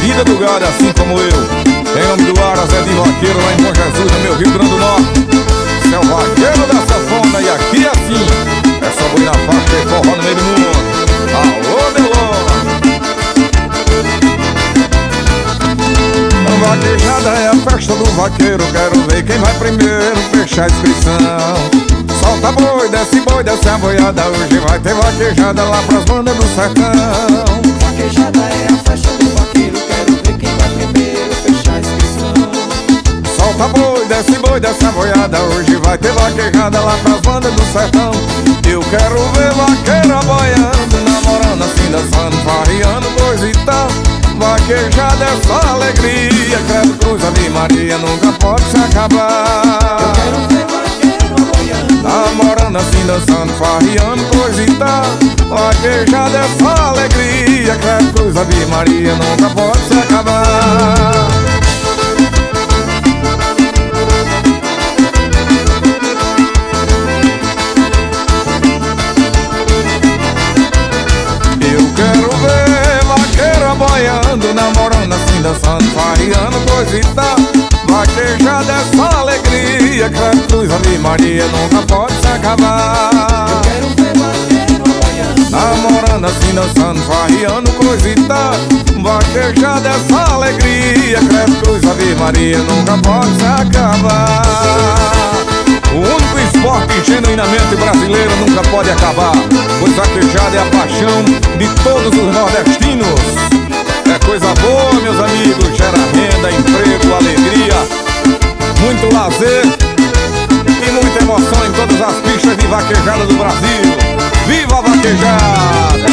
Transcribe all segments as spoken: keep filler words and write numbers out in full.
vida do gado, assim como eu. Em nome do Aras, é de vaqueiro lá em Bom Jesus, no meu Rio Grande do Norte. Você é o vaqueiro da sanfona e aqui é assim. É só boi na faixa e forró no meio do mundo. Alô, Delona. A vaquejada é a festa do vaqueiro. Quero ver quem vai primeiro fechar a inscrição. Solta boi, desce boi, desce a boiada. Hoje vai ter vaquejada lá pras bandas do sertão. Vaquejada é a festa do vaqueiro. Quero ver quem vai primeiro fechar a inscrição. Solta boi, desce boi, desce a boiada. Hoje vai ter vaquejada lá pras bandas do sertão. Eu quero ver vaqueira boiando, namorando assim, dançando, farreando, coisa e tal. Vaquejada é só alegria, credo, cruz, Ave Maria, nunca pode se acabar. Eu quero ver vaqueiro boiando, namorando assim, dançando, farreando, coisa e tal. Vaquejada é só alegria, credo, cruz, Ave Maria, nunca pode se acabar. Boiando, namorando assim, dançando, farreando, coisa e tal. Vaquejada é só alegria, credo, cruz, Ave Maria, nunca pode se acabar. eu quero ver vaqueiro boiando, namorando assim, dançando, farreando, coisa e tal. Vaquejada é só alegria, credo, cruz, Ave Maria, nunca pode se acabar. O único esporte genuinamente brasileiro nunca pode acabar, pois vaquejada é a paixão de todos os nordestinos. É coisa boa, meus amigos, gera renda, emprego, alegria, muito lazer e muita emoção em todas as pistas de vaquejada do Brasil. Viva a vaquejada!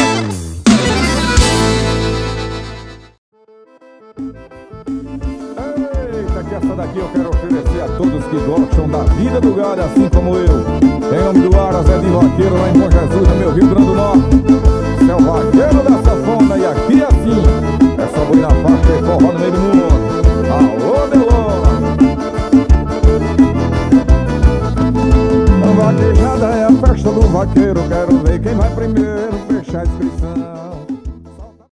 Eita, que essa daqui eu quero oferecer a todos que gostam da vida do gado, assim como eu. Em nome do Aras, é de vaqueiro lá em Bom Jesus, no meu Rio Grande do Norte. Você é o vaqueiro da sanfona e aqui é assim. É só boi na faixa e forró no meio do mundo.